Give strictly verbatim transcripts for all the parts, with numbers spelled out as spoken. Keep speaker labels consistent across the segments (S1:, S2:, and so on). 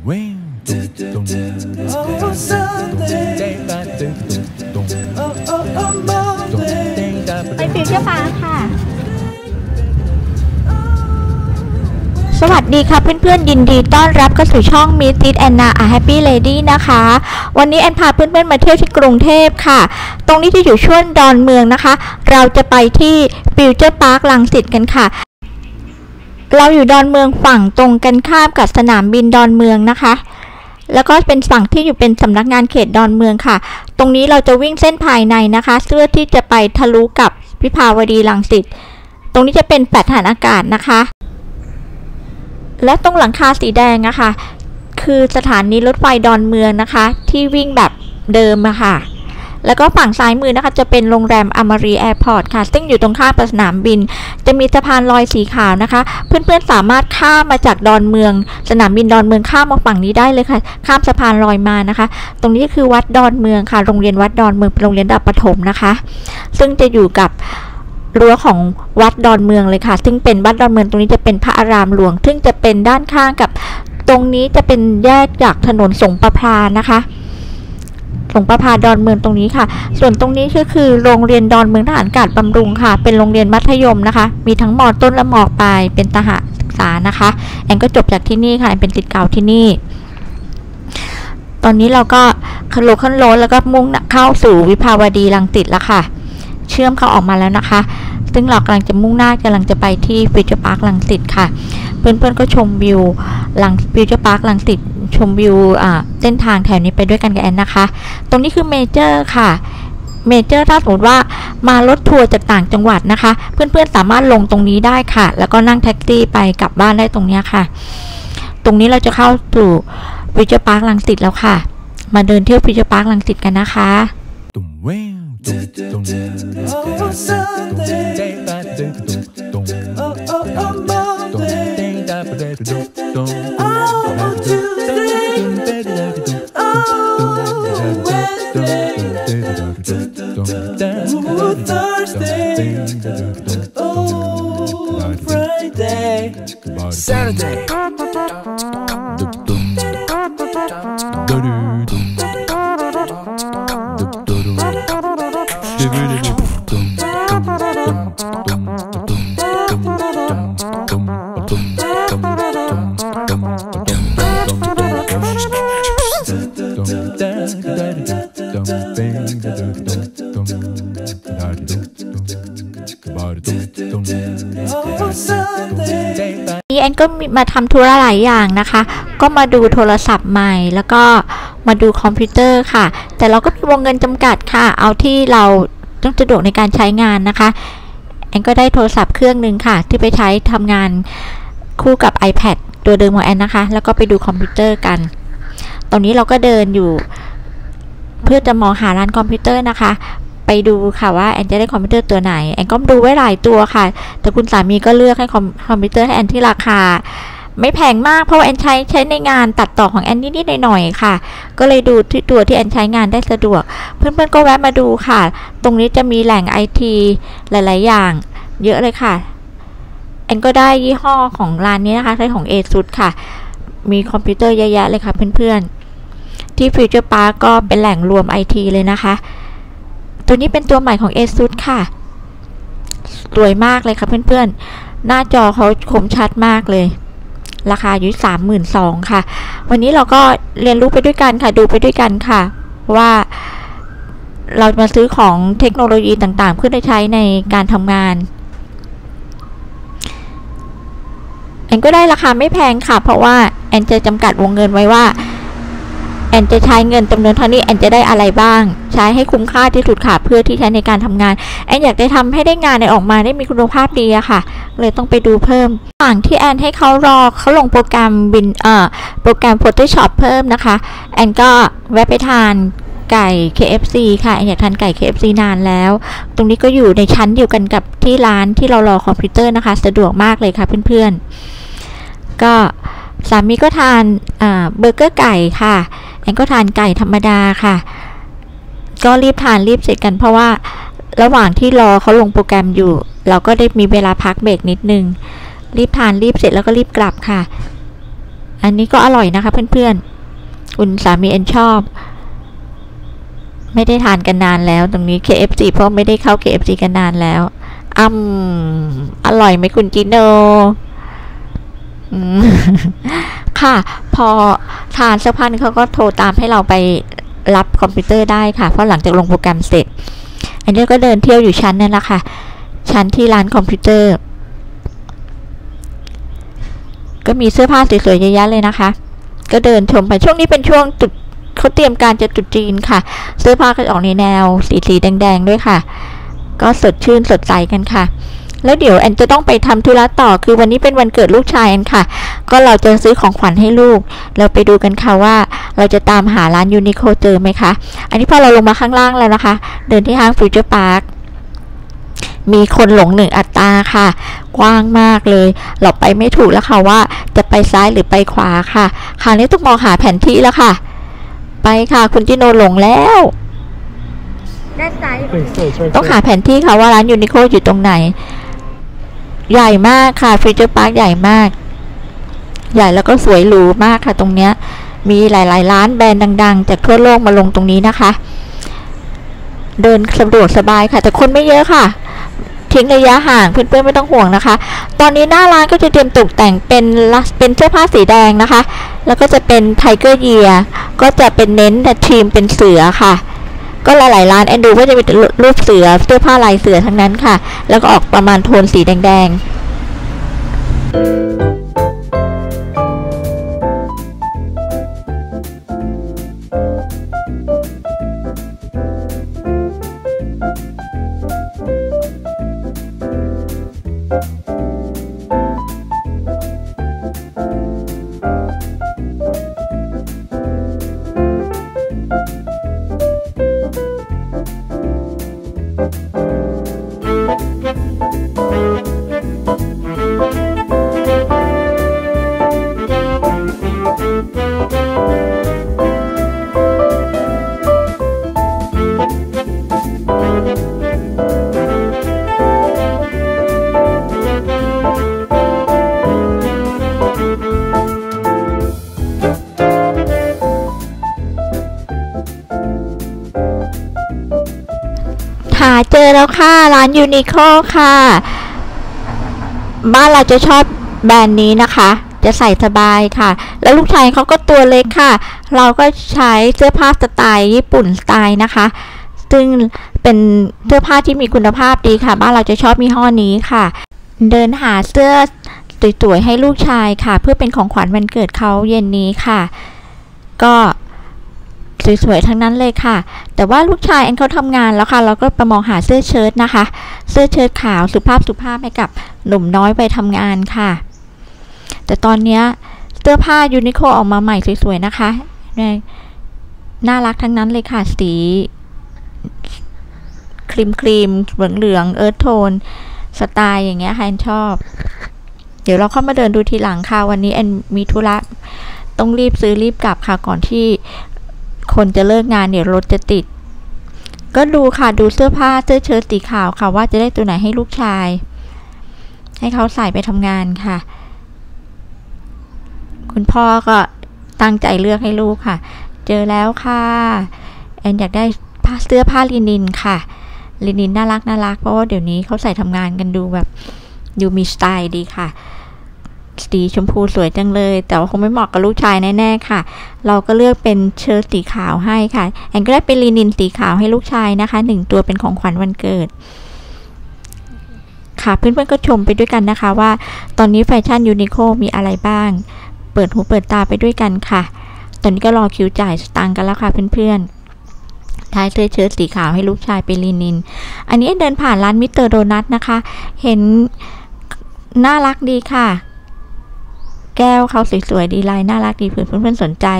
S1: ไปฟิวเจอร์พาร์คค่ะสวัสดีค่ะเพื่อนๆยินดีต้อนรับเข้าสู่ช่อง Meet It Anna A Happy Lady นะคะวันนี้แอนพาเพื่อนๆมาเที่ยวที่กรุงเทพค่ะตรงนี้ที่อยู่ช่วงดอนเมืองนะคะเราจะไปที่ฟิวเจอร์พาร์ครังสิตกันค่ะเราอยู่ดอนเมืองฝั่งตรงกันข้ามกับสนามบินดอนเมืองนะคะแล้วก็เป็นฝั่งที่อยู่เป็นสำนักงานเขตดอนเมืองค่ะตรงนี้เราจะวิ่งเส้นภายในนะคะเพื่อที่จะไปทะลุกับวิภาวดีรังสิตตรงนี้จะเป็นแฟลตทหารอากาศนะคะและตรงหลังคาสีแดงอะค่ะคือสถานีรถไฟดอนเมืองนะคะที่วิ่งแบบเดิมอะค่ะแล้วก็ฝั่งซ้ายมือนะคะจะเป็นโรงแรมอมรีแอร์พอร์ตค่ะซึ่งอยู่ตรงข้ามกับสนามบินจะมีสะพานลอยสีขาวนะคะเพื่อนๆสามารถข้ามมาจากดอนเมืองสนามบินดอนเมืองข้ามมาฝั่งนี้ได้เลยค่ะข้ามสะพานลอยมานะคะตรงนี้คือวัดดอนเมืองค่ะโรงเรียนวัดดอนเมืองเป็นโรงเรียนระดับประถมนะคะซึ่งจะอยู่กับรั้วของวัดดอนเมืองเลยค่ะซึ่งเป็นวัดดอนเมืองตรงนี้จะเป็นพระอารามหลวงซึ่งจะเป็นด้านข้างกับตรงนี้จะเป็นแยกจากถนนสงประพานะคะสงประพาดอนเมืองตรงนี้ค่ะส่วนตรงนี้ก็คือโรงเรียนดอนเมืองทหารอากาศบำรุงค่ะเป็นโรงเรียนมัธยมนะคะมีทั้งม.ต้นและม.ปลายเป็นทหารศึกษานะคะแอนก็จบจากที่นี่ค่ะแอนเป็นศิษย์เก่าที่นี่ตอนนี้เราก็ขึ้นรถขึ้นรถแล้วก็มุ่งเข้าสู่วิภาวดีรังสิตแล้วค่ะเชื่อมเขาออกมาแล้วนะคะซึ่งเรากำลังจะมุ่งหน้ากำลังจะไปที่ฟิวเจอร์พาร์ครังสิตค่ะเพื่อนๆก็ชมวิวหลังฟิวเจอร์พาร์ครังสิตชมวิวอ่าเส้นทางแถวนี้ไปด้วยกันกับแอนนะคะตรงนี้คือเมเจอร์ค่ะเมเจอร์ถ้าสมมติว่ามารถทัวร์จากต่างจังหวัดนะคะเพื่อนๆสามารถลงตรงนี้ได้ค่ะแล้วก็นั่งแท็กซี่ไปกลับบ้านได้ตรงนี้ค่ะตรงนี้เราจะเข้าสู่ฟิวเจอร์พาร์ครังสิตแล้วค่ะมาเดินเที่ยวฟิวเจอร์พาร์ครังสิตกันนะคะนี่แอนก็มาทำธุระหลายอย่างนะคะก็มาดูโทรศัพท์ใหม่แล้วก็มาดูคอมพิวเตอร์ค่ะแต่เราก็มีวงเงินจำกัดค่ะเอาที่เราต้องสะดวกในการใช้งานนะคะแอนก็ได้โทรศัพท์เครื่องหนึ่งค่ะที่ไปใช้ทำงานคู่กับ iPad ตัวเดิมของแอนนะคะแล้วก็ไปดูคอมพิวเตอร์กันตอนนี้เราก็เดินอยู่เพื่อจะมองหาร้านคอมพิวเตอร์นะคะไปดูค่ะว่าแอนจะได้คอมพิวเตอร์ตัวไหนแอนก็ดูไว้หลายตัวค่ะแต่คุณสามีก็เลือกให้คอมพิวเตอร์ให้แอนที่ราคาไม่แพงมากเพราะว่าแอนใช้ใช้ในงานตัดต่อของแอนนิดๆหน่อยๆค่ะก็เลยดูที่ตัวที่แอนใช้งานได้สะดวกเพื่อนๆก็แวะมาดูค่ะตรงนี้จะมีแหล่ง ไอ ที หลายๆอย่างเยอะเลยค่ะแอนก็ได้ยี่ห้อของร้านนี้นะคะใช้ของ ASUS ค่ะมีคอมพิวเตอร์เยอะแยะเลยค่ะเพื่อนๆที่ฟิวเจอร์พาร์คก็เป็นแหล่งรวม ไอ ที เลยนะคะตัวนี้เป็นตัวใหม่ของ ASUS ค่ะสวยมากเลยค่ะเพื่อนๆหน้าจอเขาคมชัดมากเลยราคาอยู่ สามหมื่นสองพัน ค่ะวันนี้เราก็เรียนรู้ไปด้วยกันค่ะดูไปด้วยกันค่ะว่าเรามาซื้อของเทคโนโลยีต่างๆเพื่อได้ใช้ในการทำงานแอนก็ได้ราคาไม่แพงค่ะเพราะว่าแอนจะจำกัดวงเงินไว้ว่าแอนจะใช้เงินจำนวนเท่านี้แอนจะได้อะไรบ้างใช้ให้คุ้มค่าที่สุดค่ะเพื่อที่ใช้ในการทำงานแอนอยากได้ทำให้ได้งานในออกมาได้มีคุณภาพดีอะค่ะเลยต้องไปดูเพิ่มระหว่างที่แอนให้เขารอเขาลงโปรแกรมบินเอ่อโปรแกรม Photoshop เพิ่มนะคะแอนก็แวะไปทานไก่ เค เอฟ ซี ค่ะแอนอยากทานไก่ เค เอฟ ซี นานแล้วตรงนี้ก็อยู่ในชั้นเดียวกันกับที่ร้านที่เรารอคอมพิวเตอร์นะคะสะดวกมากเลยค่ะเพื่อนๆก็สามีก็ทานเบอร์เกอร์ไก่ค่ะแอนก็ทานไก่ธรรมดาค่ะก็รีบทานรีบเสร็จกันเพราะว่าระหว่างที่รอเขาลงโปรแกรมอยู่เราก็ได้มีเวลาพักเบรกนิดนึงรีบทานรีบเสร็จแล้วก็รีบกลับค่ะอันนี้ก็อร่อยนะคะเพื่อนๆคุณสามีแอนชอบไม่ได้ทานกันนานแล้วตรงนี้ เค เอฟ ซี เพราะไม่ได้เข้า เค เอฟ ซี กันนานแล้วอืมอร่อยไหมคุณจิโนค่ะพอทานสักพักเขาก็โทรตามให้เราไปรับคอมพิวเตอร์ได้ค่ะเพราะหลังจากลงโปรแกรมเสร็จอันนี้ก็เดินเที่ยวอยู่ชั้นนั่นแหละค่ะชั้นที่ร้านคอมพิวเตอร์ก็มีเสื้อผ้าสวยๆเยอะแยะเลยนะคะก็เดินชมไปช่วงนี้เป็นช่วงจุดเขาเตรียมการจะจุดจีนค่ะเสื้อผ้าก็ออกในแนวสีสีแดงๆด้วยค่ะก็สดชื่นสดใสกันค่ะแล้วเดี๋ยวแอนจะต้องไปทำธุระต่อคือวันนี้เป็นวันเกิดลูกชายแอนค่ะก็เราจะซื้อของขวัญให้ลูกเราไปดูกันค่ะว่าเราจะตามหาร้านยูนิโคเจอไหมคะอันนี้พอเราลงมาข้างล่างแล้วนะคะเดินที่ห้างฟิวเจอร์พาร์คมีคนหลงหนึ่งอัตราค่ะกว้างมากเลยเราไปไม่ถูกแล้วค่ะว่าจะไปซ้ายหรือไปขวาค่ะคราวนี้ต้องมองหาแผนที่แล้วค่ะไปค่ะคุณจิโนหลงแล้วด้านซ้ายต้องหาแผนที่ค่ะว่าร้านยูนิโคอยู่ตรงไหนใหญ่มากค่ะฟิวเจอร์พาร์คใหญ่มากใหญ่แล้วก็สวยหรูมากค่ะตรงเนี้ยมีหลายๆร้านแบรนด์ดังๆจากทั่วโลกมาลงตรงนี้นะคะเดินสะดวกสบายค่ะแต่คนไม่เยอะค่ะทิ้งระยะห่างเพื่อนๆไม่ต้องห่วงนะคะตอนนี้หน้าร้านก็จะเตรียมตกแต่งเป็นเป็นเสื้อผ้าสีแดงนะคะแล้วก็จะเป็นไทเกอร์เยียร์ก็จะเป็นเน้นแต่ทีมเป็นเสือค่ะก็หลายๆร้านแอนดูก็จะเป็นรูปเสือเสื้อผ้าลายเสือทั้งนั้นค่ะแล้วก็ออกประมาณโทนสีแดงๆหาเจอแล้วค่ะร้านยูนิโคค่ะบ้านเราจะชอบแบรนด์นี้นะคะจะใส่สบายค่ะแล้วลูกชายเขาก็ตัวเล็กค่ะเราก็ใช้เสื้อผ้าสไตล์ญี่ปุ่นสไตล์นะคะซึ่งเป็นเสื้อผ้าที่มีคุณภาพดีค่ะบ้านเราจะชอบยี่ห้อนี้ค่ะเดินหาเสื้อสวยๆให้ลูกชายค่ะเพื่อเป็นของขวัญวันเกิดเขาเย็นนี้ค่ะก็สวยๆทั้งนั้นเลยค่ะแต่ว่าลูกชายแอนเขาทำงานแล้วค่ะเราก็ไปมองหาเสื้อเชิ้ตนะคะเสื้อเชิ้ตขาวสุภาพสุภาพให้กับหนุ่มน้อยไปทำงานค่ะแต่ตอนนี้เสื้อผ้ายูนิโคออกมาใหม่สวยๆนะคะน่ารักทั้งนั้นเลยค่ะสีครีมครีมเหลืองเหลืองเอิร์ธโทนสไตล์อย่างเงี้ยแอนชอบเดี๋ยวเราเข้ามาเดินดูทีหลังค่ะวันนี้แอนมีธุระต้องรีบซื้อรีบกลับค่ะก่อนที่คนจะเลิกงานเดี๋ยวรถจะติดก็ดูค่ะดูเสื้อผ้าเสื้อเชิ้ตสีขาวค่ะว่าจะได้ตัวไหนให้ลูกชายให้เขาใส่ไปทำงานค่ะคุณพ่อก็ตั้งใจเลือกให้ลูกค่ะเจอแล้วค่ะแอนอยากได้ผ้าเสื้อผ้าลินินค่ะลินินน่ารักน่ารักเพราะว่าเดี๋ยวนี้เขาใส่ทำงานกันดูแบบดูมีสไตล์ดีค่ะสีชมพูสวยจังเลยแต่ว่าคงไม่เหมาะกับลูกชายแน่ๆค่ะเราก็เลือกเป็นเชิ้ตสีขาวให้ค่ะแอนก็ได้เป็นลินินสีขาวให้ลูกชายนะคะหนึ่งตัวเป็นของขวัญวันเกิดค่ะเพื่อนๆก็ชมไปด้วยกันนะคะว่าตอนนี้แฟชั่นยูนิโคมีอะไรบ้างเปิดหูเปิดตาไปด้วยกันค่ะตอนนี้ก็รอคิวจ่ายสตางค์กันแล้วค่ะเพื่อนๆท้ายเสื้อเชิ้ตสีขาวให้ลูกชายเป็นลินินอันนี้เดินผ่านร้านมิสเตอร์โดนัทนะคะเห็นน่ารักดีค่ะแก้วเขาสวยๆดีลายน่ารักดีเพื่อนๆสนใจ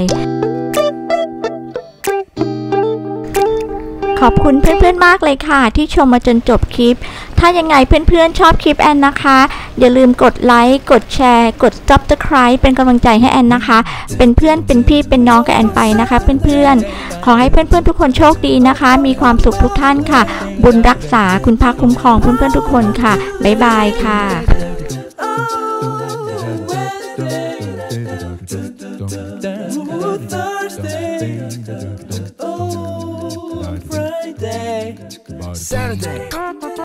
S1: ขอบคุณเพื่อนๆมากเลยค่ะที่ชมมาจนจบคลิปถ้ายังไงเพื่อนๆชอบคลิปแอนนะคะอย่าลืมกดไลค์กดแชร์กด ซับสไครบ์ เป็นกำลังใจให้แอนนะคะเป็นเพื่อนเป็นพี่เป็นน้องกับแอนไปนะคะเพื่อนๆขอให้เพื่อนๆทุกคนโชคดีนะคะมีความสุขทุกท่านค่ะบุญรักษาคุณพระคุ้มครองเพื่อนๆทุกคนค่ะบ๊ายบายค่ะ
S2: Ooh, Thursday. Oh, Friday. Saturday.